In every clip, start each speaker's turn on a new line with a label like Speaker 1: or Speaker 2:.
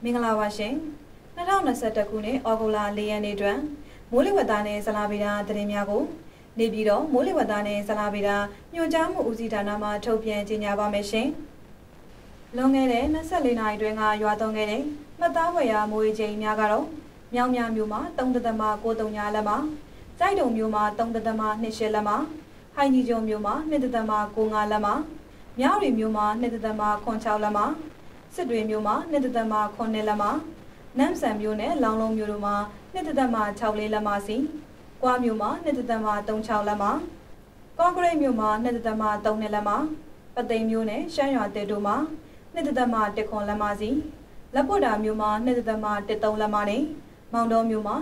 Speaker 1: မင်္ဂလာပါရှင်2021ခုနှစ်ဩဂုတ်လ4ရက်နေ့တွင်မိုးလေဝသနဲ့ဇလာဗေဒသတင်းများကိုနေပြည်တော်မိုးလေဝသနဲ့ဇလာဗေဒညွှန်ကြားမှုဦးစီးဌာနမှထုတ်ပြန်ကြေညာပါမယ်ရှင်လွန်ခဲ့တဲ့24နာရီတွင်ကရွာသွန်းခဲ့တဲ့မှတ်သားဝယ်ရာမိုးရေချိန်များကတော့မြောင်မြမြို့မှာ3.93လက်မှာစိုက်တုံမြို့မှာ3.28လက်မှာဟိုင်ကြီးကျွန်းမြို့မှာ2.95လက်မှာမြောက်ရီမြို့မှာ2.86လက်မှာစစ်တွေမြို့မှာ2.9လက်မှာနမ်ဆန်မြို့နဲ့လောင်လုံးမြို့တို့မှာ2.64လက်မှာစီကွာမြို့မှာ2.36လက်မှာကော့ကရိတ်မြို့မှာ2.3လက်မှာပသိမ်မြို့နဲ့ရှမ်းရွာတဲတို့မှာ2.1လက်မှာစီလက်ပွတ်တာမြို့မှာ2.13လက်မှာနဲ့မောင်တော်မြို့မှာ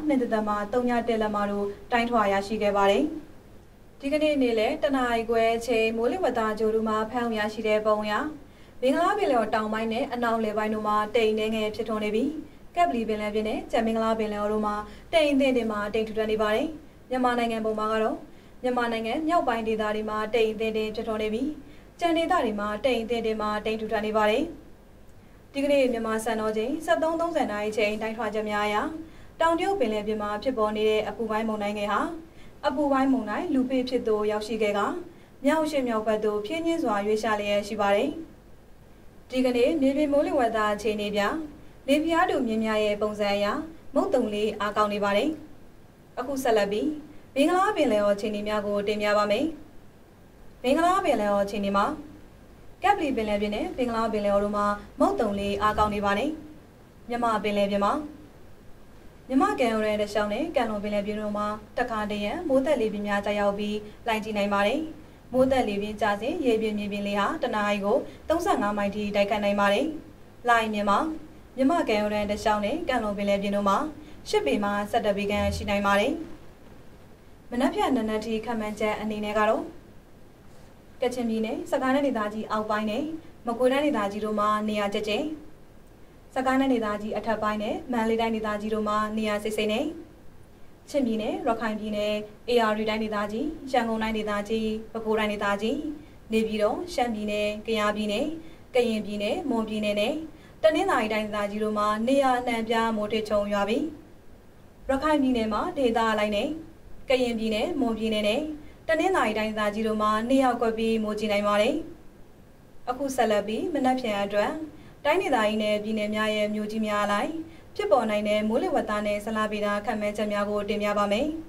Speaker 1: 2.31လက်မှာတို့တိုင်းထွာရရှိခဲ့ပါတယ်ဒီကနေ့နေ့လယ်တနအီခွဲအချိန်မိုးလေဝသကြိုးတို့မှာဖမ်းရရှိတဲ့ပုံရမင်္ဂလာပင်လယ်တောင်ပိုင်းနဲ့အနောက်လယ်ပိုင်းတို့မှာတိမ်နေငယ်ဖြစ်ထွန်းနေပြီးကပ်ပလီပင်လယ်ပြင်နဲ့ကျန်မင်္ဂလာပင်လယ်တို့မှာတိမ်တင်မှာတိမ်ထူထပ်နေပါတယ်မြန်မာနိုင်ငံပုံမှာကတော့မြန်မာနိုင်ငံမြောက်ပိုင်းဒေသတွေမှာတိမ်တင်ဖြစ်ထွန်းနေပြီးကျန်ဒေသတွေမှာတိမ်တင်မှာတိမ်ထူထပ်နေပါတယ်ဒီကနေ့မြန်မာစံတော်ချိန်73:30နာရီချိန်တိုင်းထွာချက်များအရတောင်တရုတ်ပင်လယ်ပြင်မှာဖြစ်ပေါ်နေတဲ့အပူပိုင်းမုန်တိုင်းငယ်ဟာအပူပိုင်းမုန်တိုင်းလူပေဖြစ်သို့ရောက်ရှိခဲ့ကမြောက်ရှိမြောက်ဘက်သို့ဖြင်းချင်းစွာရွေ့လျားလျက်ရှိပါတယ်ဒီကနေ့မြေပြင်မိုးလေဝသအခြေအနေပြလေပြားတို့မြင်းများရဲ့ပုံစံအရမုတ်တုံလေးအားကောင်းနေပါတယ်အခုဆက်လက်ပြီးမင်္ဂလာပင်လယ်အခြေအနေများကိုတင်ပြပါမယ်မင်္ဂလာပင်လယ်အခြေအနေမှာကပ်ပလီပင်လယ်ပြင်နဲ့မင်္ဂလာပင်လယ်တို့မှာမုတ်တုံလေးအားကောင်းနေပါတယ်မြန်မာပင်လယ်ပြင်မှာမြန်မာကံရိုးရဲတရှောင်းနဲ့ကံလွန်ပင်လယ်ပြင်တို့မှာတခါတရံမိုးသက်လေပြင်းများကြာရောက်ပြီးလိုင်ကြည့်နိုင်ပါတယ်မိုးသက်လေပြင်းကျစဉ်ရေပြင်မြေပြင်လေဟာတနအီကို35မိုင်ထိတိုက်ခတ်နိုင်ပါတယ်လိုင်မြန်မာမြန်မာကံရိုးရဲတရှောင်းနဲ့ကံလွန်ပင်လယ်ပြင်တို့မှာ10ပေမှ17ပေခန့်ရှိနိုင်ပါတယ်မနက်ဖြန်နနက်ထိခန့်မှန်းချက်အနေနဲ့ကတော့ကချင်ပြည်နယ်စကိုင်းတိုင်းဒေသကြီးအောက်ပိုင်းနဲ့မကွေးတိုင်းဒေသကြီးတို့မှာနေရာကျကျစကိုင်းတိုင်းဒေသကြီးအထက်ပိုင်းနဲ့မန္တလေးတိုင်းဒေသကြီးတို့မှာနေရာစိတ်စိတ်နဲ့ချင်းပြည်နယ်ရခိုင်ပြည်နယ်အေရရီတိုင်းဒေသကြီးရန်ကုန်တိုင်းဒေသကြီးပဲခူးတိုင်းဒေသကြီးနေပြည်တော်ရှမ်းပြည်နယ်ကယားပြည်နယ်ကရင်ပြည်နယ်မွန်ပြည်နယ်နဲ့တနင်္သာရီတိုင်းဒေသကြီးတို့မှာနေရာအနှံ့ပြားမိုးထစ်ချုံရွာပြီးရခိုင်ပြည်နယ်မှာဒေသအလိုက်နဲ့ကရင်ပြည်နယ်မွန်ပြည်နယ်နဲ့တနင်္သာရီတိုင်းဒေသကြီးတို့မှာနေရာကွက်ပြီးမိုးကြီးနိုင်ပါတယ်အခုဆက်လက်ပြီးမနက်ဖြန်အတွက်တိုင်းဒေသကြီးနဲ့ပြည်နယ်များရဲ့မြို့ကြီးများအလိုက်ဖြစ်ပေါ်နိုင်တဲ့မိုးလေဝသနဲ့ဇလဗေဒခန့်မှန်းချက်များကိုတင်ပြပါမယ်။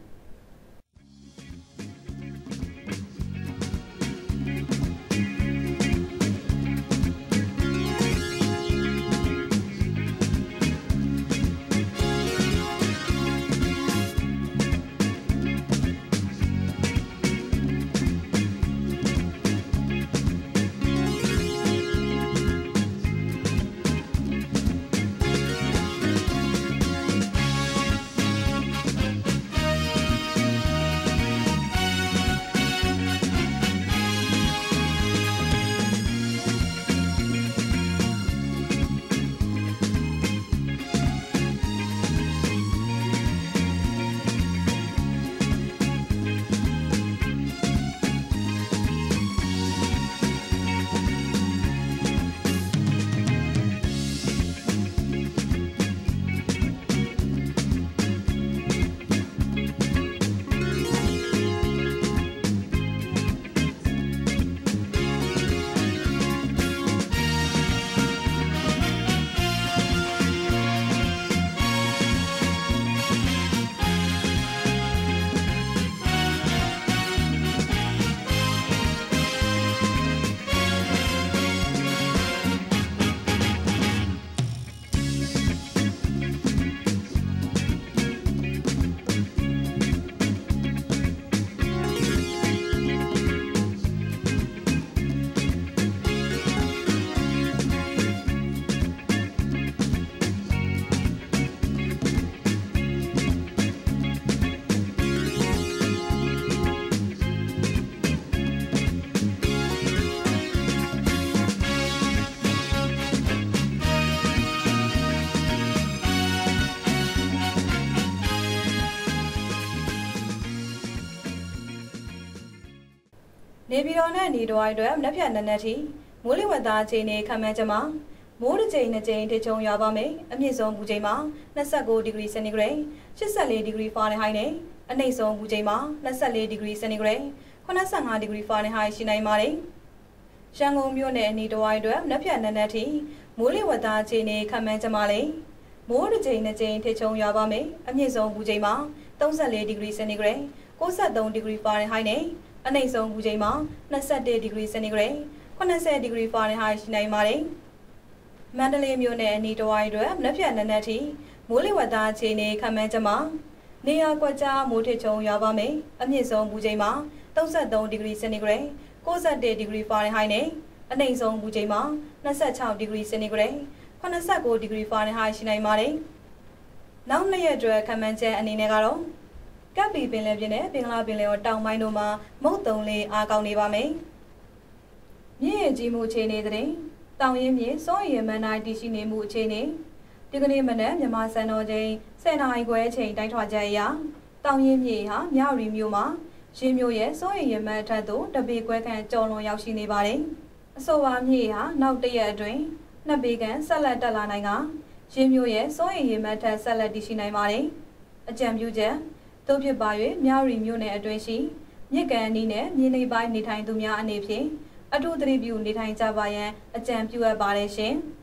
Speaker 1: နေပြည်တော်နဲ့နေတော်အတွက်မနက်ဖြန်နနက်ထိမိုးလေဝသအခြေအနေခန့်မှန်းချက်မှာမိုးတစ်ချိန်နှစ်ချိန်ထချုံရွာပါမယ်အမြင့်ဆုံးမူချိန်မှာ29ဒီဂရီစင်တီဂရိတ်84ဒီဂရီဖာရင်ဟိုက်နဲ့အနိမ့်ဆုံးမူချိန်မှာ24ဒီဂရီစင်တီဂရိတ်85ဒီဂရီဖာရင်ဟိုက်ရှိနိုင်ပါတယ်ရန်ကုန်မြို့နယ်အနီးတစ်ဝိုက်အတွက်မနက်ဖြန်နံနက်ထိမိုးလေဝသအခြေအနေခန့်မှန်းကြပါလေမိုးတစ်ချိန်နှစ်ချိန်ထချုံရွာပါမယ်အမြင့်ဆုံးမူချိန်မှာ34ဒီဂရီစင်တီဂရိတ်63ဒီဂရီဖာရင်ဟိုက်နဲ့အနိမ့်ဆုံးမူချိန်မှာ21ဒီဂရီစင်တီဂရိတ်80ဒီဂရီဖာရင်ဟိုက်ရှိနိုင်ပါတယ်မန္တလေးမြို့နယ်အနီးတစ်ဝိုက်အတွက်မနက်ဖြန်နံနက်ထိမိုးလေဝသအခြေအနေခန့်မှန်းကြမှာနေရာကွက်ကြားမိုးထချုံရွာပါမယ်အမြင့်ဆုံးမူချိန်မှာ33ဒီဂရီစင်တီဂရိတ်61ဒီဂရီဖာရင်ဟိုက်နဲ့အနိမ့်ဆုံးမူချိန်မှာ26ဒီဂရီစင်တီဂရိတ်89ဒီဂရီဖာရင်ဟိုက်ရှိနိုင်ပါတယ်နောက်နှစ်ရက်အတွက်ခန့်မှန်းချက်အနေနဲ့ကတော့ကပ်ပီပင်လယ်ပြင်နဲ့ပင်လယ်ပင်လယ်တောင်ပိုင်းတို့မှာမုတ်တုံလေးအားကောင်းနေပါမယ်မြင့်ရကြီးမှုအခြေအနေတဲ့တောင်ရင်မြေစောရည်မှန်တိုင်းတည်ရှိနေမှုအခြေအနေဒီကနေ့မနက်မြန်မာစံတော်ချိန်10:00နာရီခွဲအချိန်တိုင်းထွာချက်အရတောင်ရင်မြေဟာမြရီမြို့မှာရေမြို့ရဲ့စောရည်မှန်အထက်သို့တပေခွဲခန့်ကျော်လွန်ရောက်ရှိနေပါတယ်အဆိုပါမြေဟာနောက်တစ်ရက်အတွင်းနှစ်ပေခန့်ဆက်လက်တက်လာနိုင်ကရေမြို့ရဲ့စောရည်မှန်ထက်ဆက်လက်တည်ရှိနိုင်ပါတယ်အကြံပြုချက်သို့ဖြစ်ပါ၍မြရီမြို့နယ်အတွင်းရှိမြစ်ကန်အနီးနဲ့မြေနေပိုင်းနေထိုင်သူများအနေဖြင့်အထူးသတိပြုနေထိုင်ကြပါရန်အကြံပြုအပ်ပါတယ်ရှင်။